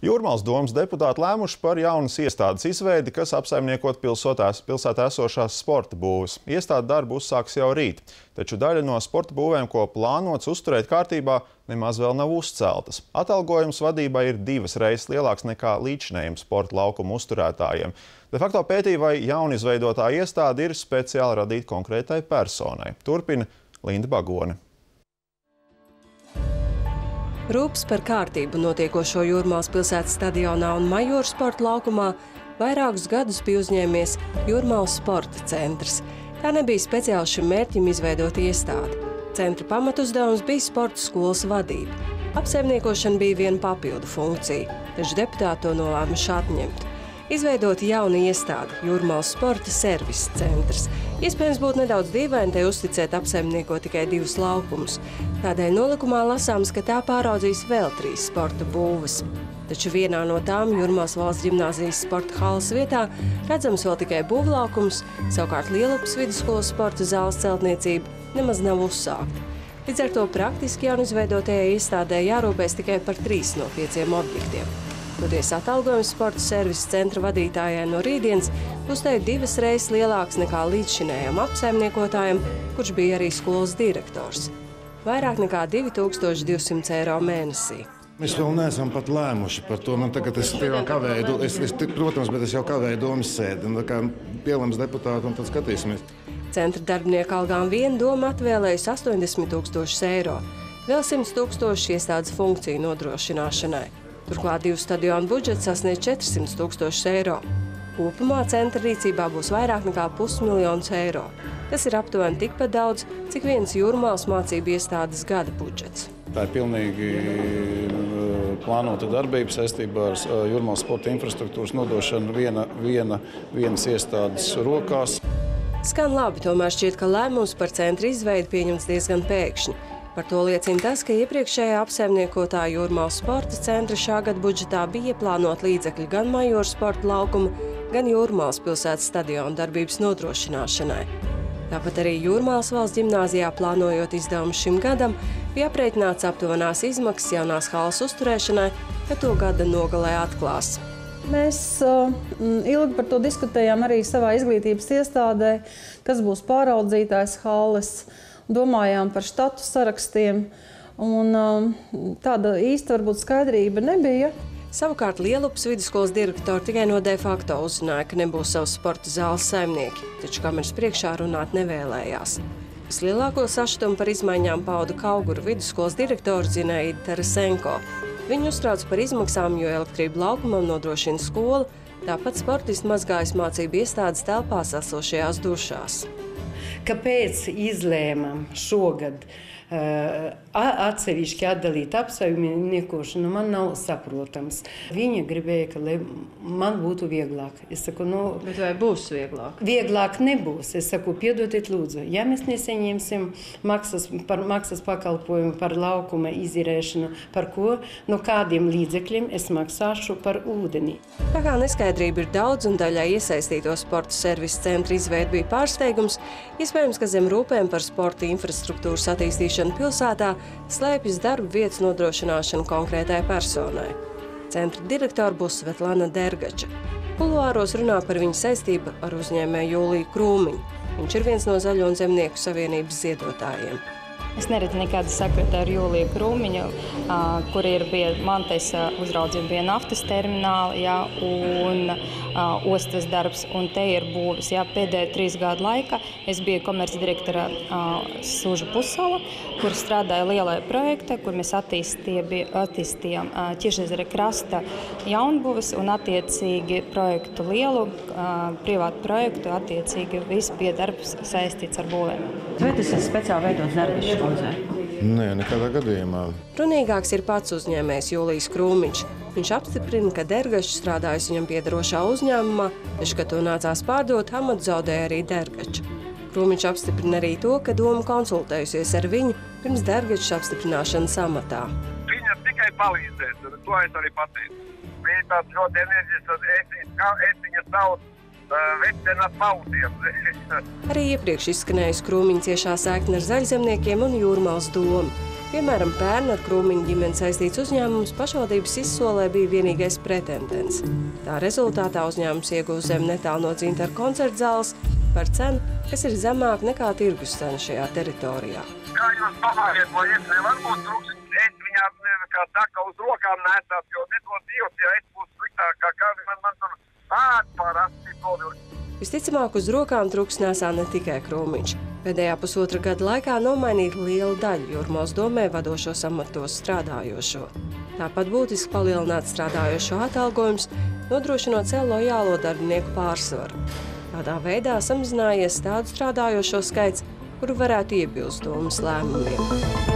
Jūrmālas domas deputāti lēmuši par jaunas iestādes izveidi, kas apsaimniekot pilsētā esošās sporta būves. Iestāde darbu uzsāks jau rīt, taču daļa no sporta būvēm, ko plānots uzturēt kārtībā, nemaz vēl nav uzceltas. Atalgojums vadībai ir 2 reizes lielāks nekā līdzinējiem sporta laukumu uzturētājiem. De facto pētīja, vai jaunizveidotā iestāde ir speciāli radīta konkrētai personai. Turpina Linda Bagone. Rūpes par kārtību notiekošo Jūrmālas pilsētas stadionā un Majoru sporta laukumā vairākus gadus bija uzņēmies Jūrmālas sporta centrs. Tā nebija speciāli šim mērķim izveidot iestādi. Centra pamatuzdevums bija sporta skolas vadība. Apsaimniekošana bija viena papildu funkcija, taču deputāti to nolēmuši atņemt. Izveidota jauna iestāde – Jūrmālas sporta servisa centrs. Iespējams būtu nedaudz dīvaini te uzticēt apsaimniekot tikai 2 laukumus. Tādēļ nolikumā lasāms, ka tā pāraudzīs vēl 3 sporta būves. Taču vienā no tām, Jūrmālas valsts ģimnāzijas sporta halas vietā, redzams vēl tikai būvlaukums, savukārt Lielupas vidusskolas sporta zāles celtniecība nemaz nav uzsākta. Līdz ar to praktiski jaunizveidotajai iestādē jārūpēs tikai par 3 no 5 objektiem. Toties atalgojums sporta servisa centra vadītājai no rītdienas būs te 2 reizes lielāks nekā līdzšinējam apsaimniekotājam, kurš bija arī skolas direktors. Vairāk nekā 2200 eiro mēnesī. Mēs vēl neesam pat lēmuši par to. Man tagad es kavēju, protams, bet es jau kavēju domas sēdi. Kā pielēms deputātu un tad skatīsimies. Centra darbinieku algām viena doma atvēlējusi 80 000 eiro, vēl 100 000 iestādes funkciju nodrošināšanai. Turklāt 2 stadionu budžets sasniedz 400 000 eiro. Kopumā centra rīcībā būs vairāk nekā 500 000 eiro. Tas ir aptuveni tikpat daudz, cik viens Jūrmālas mācību iestādes gada budžets. Tā ir pilnīgi plānota darbība saistībā ar Jūrmālas sporta infrastruktūras nodošanu vienas iestādes rokās. Skan labi, tomēr šķiet, ka lēmums par centra izveidi pieņemts diezgan pēkšņi. Par to liecina tas, ka iepriekšējā apsaimniekotā Jūrmālas sporta centra šā gada budžetā bija ieplānot līdzekļi gan Majoru sporta laukuma, gan Jūrmālas pilsētas stadiona darbības nodrošināšanai. Tāpat arī Jūrmālas valsts ģimnāzijā plānojot izdevumu šim gadam, bija aprēķināts aptuvenās izmaksas jaunās halas uzturēšanai, ka to gada nogalē atklās. Mēs ilgi par to diskutējām arī savā izglītības iestādē, kas būs pāraudzītājs halas. Domājām par štatu sarakstiem, un tāda īsta varbūt skaidrība nebija. Savukārt Lielupas vidusskolas direktori tikai no de facto uzzināja, ka nebūs savs sporta zāles saimnieki, taču kameras priekšā runāt nevēlējās. Vislielāko sašutumu par izmaiņām pauda Kauguru vidusskolas direktora Zinaida Tarasenko. Viņu uztrauc par izmaksām, jo elektrību laukumam nodrošina skola, tāpat sportisti mazgājas mācību iestādes telpās esošajās dušās. Kāpēc izlēmām šogad atsevišķi atdalīt apsaimniekošanu, man nav saprotams. Viņa gribēja, ka man būtu vieglāk. Es saku, bet vai būs vieglāk? Vieglāk nebūs. Es saku, piedodiet lūdzu, ja mēs nesaņemsim maksas pakalpojumu par laukuma izīrēšanu, par ko, no kādiem līdzekļiem es maksāšu par ūdeni. Tā kā neskaidrība ir daudz un daļai iesaistīto sporta servisa centra izveidi bija pārsteigums, iespējams, ka zem rūpēm par sporta infrastruktūras attīstīšanu pilsētā slēpjas darba vietas nodrošināšana konkrētai personai. Centra direktora būs Svetlana Dergača. Kuluāros runā par viņu saistību ar uzņēmēju Jūliju Krūmiņu. Viņš ir viens no Zaļo un Zemnieku savienības ziedotājiem. Es neredzu nekādu sakritu ar Jūliju Krūmiņu, kur ir mantais uzraudzība bija naftas termināli, un ostas darbs, un te ir būvis. Pēdējo 3 gadu laikā es biju komercdirektora Suža Pusala, kur strādāja lielai projekta, kur mēs attīstījām Ķiržezera krasta jaunbuvis un attiecīgi projektu lielu, privātu projektu, attiecīgi viss bija darbs saistīts ar būvēm. Vai tas ir speciāli veidots darbs? Nē, nekādā gadījumā. Runīgāks ir pats uzņēmējs Jūlijs Krūmiņš. Viņš apstiprina, ka Dergačs strādājas viņam piederošā uzņēmumā, taču, kad to nācās pārdot, amatu zaudēja arī Dergača. Krūmiņš apstiprina arī to, ka doma konsultējusies ar viņu pirms Dergačs apstiprināšanas amatā. Viņa tikai palīdzēs, un to es arī pateicu. Viņa tāds ļoti enerģisks, es viņas sauc vecenāt pautiem. Arī iepriekš izskanējusi Krūmiņa ciešā saikne ar Zaļzemniekiem un Jūrmālas domu. Piemēram, pērn ar Krūmiņu ģimeni saistīts uzņēmums pašvaldības izsolē bija vienīgais pretendents. Tā rezultātā uzņēmums iegūst zemi netālu no Dzintara koncerta zāles par cenu, kas ir zemāk nekā tirgus cena šajā teritorijā. Kā jūs domājat, vai es nevaru būt truks? Es viņām, kā saka, uz rokām nesāt, jo nedod Dievs, ja es būtu sliktākā, kā man tur ātparasti novilkt. Visticamāk, uz rokām truks nesā ne tikai Krūmiņš. Pēdējā pusotra gada laikā nomainīta liela daļa Jūrmālas domē vadošos amatos strādājošo. Tāpat būtiski palielināts strādājošo atalgojums, nodrošinot sev lojālo darbinieku pārsvaru. Tādā veidā samazinājies tādu strādājošo skaits, kuru varētu iebilst domas lēmumiem.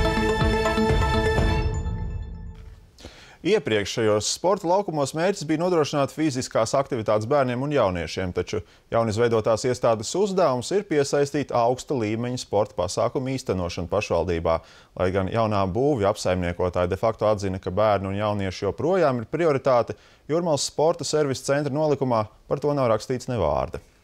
Iepriekšējos sporta laukumos mērķis bija nodrošināt fiziskās aktivitātes bērniem un jauniešiem, taču jaunizveidotās iestādes uzdevums ir piesaistīt augsta līmeņa sporta pasākumu īstenošanu pašvaldībā. Lai gan jaunā būvja apsaimniekotāji de facto atzina, ka bērni un jaunieši joprojām ir prioritāte, Jūrmālas sporta servisa centra nolikumā par to nav rakstīts ne vārda.